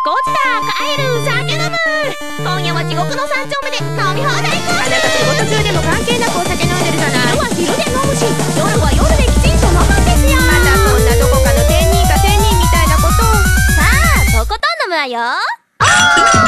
落ちた、帰る、酒飲む。今夜は地獄の三丁目で飲み放題コース。あなた仕事中でも関係なくお酒飲んでるじゃない。昼は昼で飲むし、夜は夜できちんと飲むんですよ。またそんなどこかの仙人か仙人みたいなことを。さあ、とことん飲むわよ。